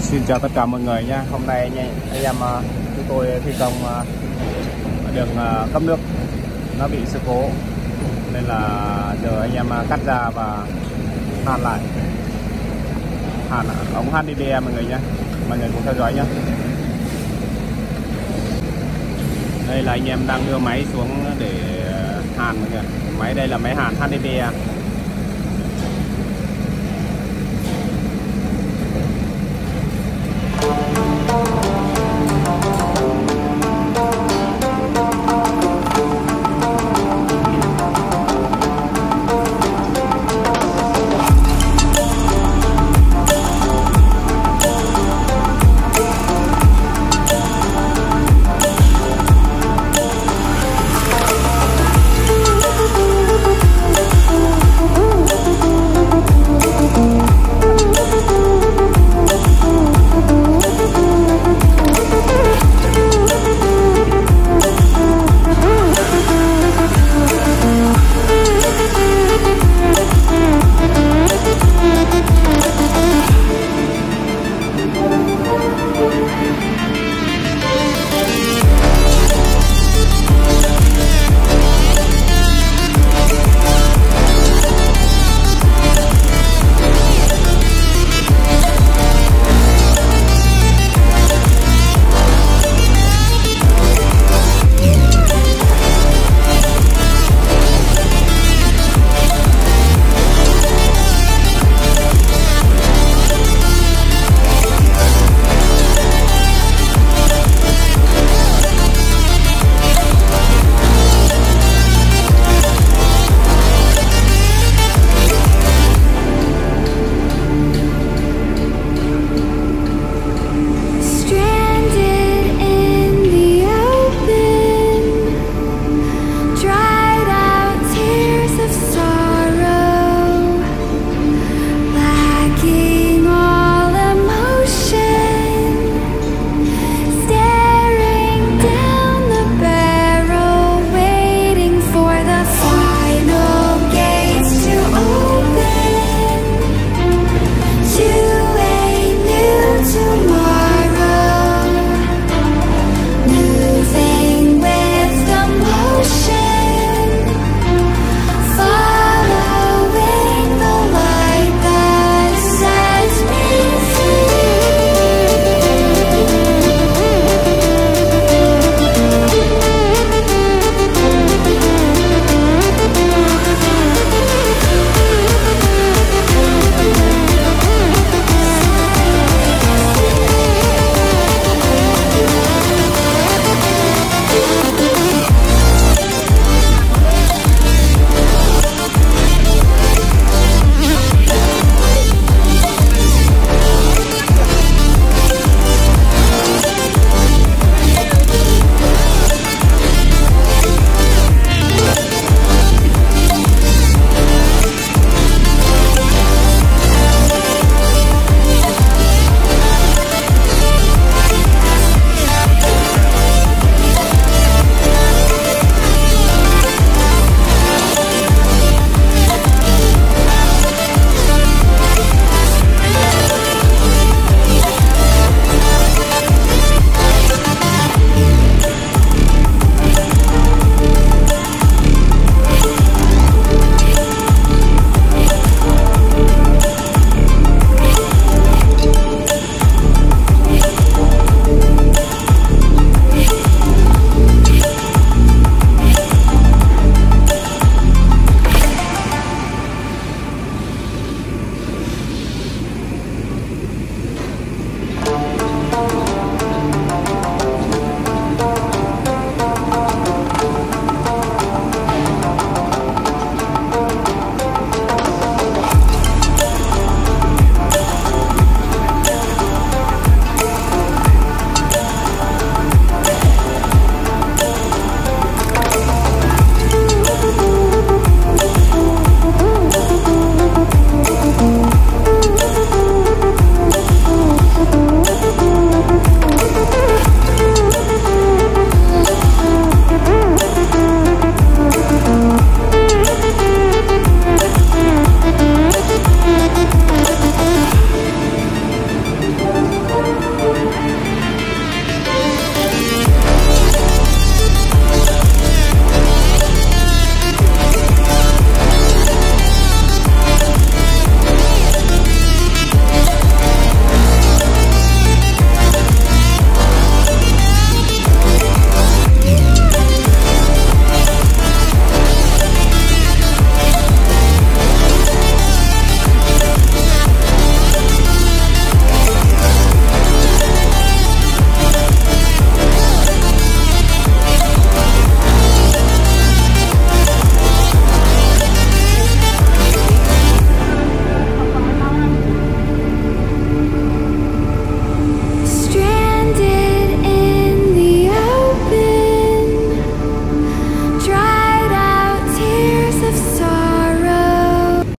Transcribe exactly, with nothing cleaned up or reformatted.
Xin chào tất cả mọi người nha. Hôm nay anh, anh em chúng tôi thi công đường cấp nước nó bị sự cố nên là giờ anh em cắt ra và hàn lại, hàn ống hát đê bê mọi người nhé. Mọi người cùng theo dõi nhé. Đây là anh em đang đưa máy xuống để hàn mọi người. Máy đây là máy hàn hát đê bê.